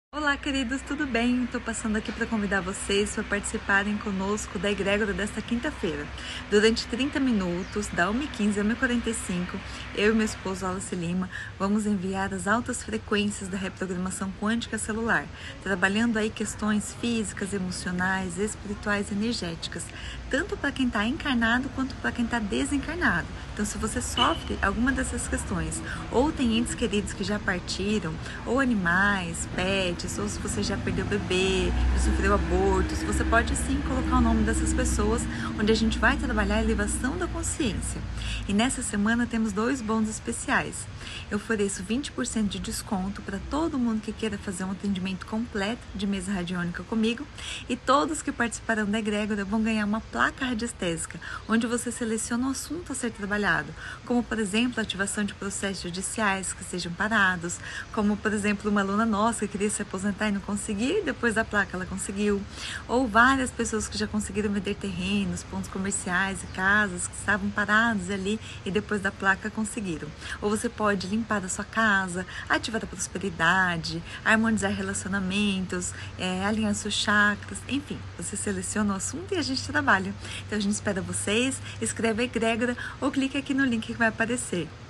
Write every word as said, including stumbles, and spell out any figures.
Olá, queridos, tudo bem? Estou passando aqui para convidar vocês para participarem conosco da egrégora desta quinta-feira. Durante trinta minutos, da uma e quinze a uma e quarenta e cinco, eu e meu esposo Wallace Lima vamos enviar as altas frequências da reprogramação quântica celular, trabalhando aí questões físicas, emocionais, espirituais e energéticas, tanto para quem está encarnado quanto para quem está desencarnado. Então, se você sofre alguma dessas questões, ou tem entes queridos que já partiram, ou animais, pets, ou se você já perdeu bebê, já sofreu abortos, você pode sim colocar o nome dessas pessoas, onde a gente vai trabalhar a elevação da consciência. E nessa semana temos dois bônus especiais. Eu ofereço vinte por cento de desconto para todo mundo que queira fazer um atendimento completo de mesa radiônica comigo, e todos que participarão da egrégora vão ganhar uma placa radiestésica, onde você seleciona o assunto a ser trabalhado, como por exemplo a ativação de processos judiciais que sejam parados, como por exemplo uma aluna nossa que queria se aposentar e não conseguia, e depois da placa ela conseguiu, ou várias pessoas que já conseguiram vender terrenos, pontos comerciais e casas que estavam parados ali e depois da placa conseguiram. Ou você pode limpar a sua casa, ativar a prosperidade, harmonizar relacionamentos, é, alinhar seus chakras, enfim, você seleciona o assunto e a gente trabalha. Então a gente espera vocês, escreve a egrégora ou clique aqui no link que vai aparecer.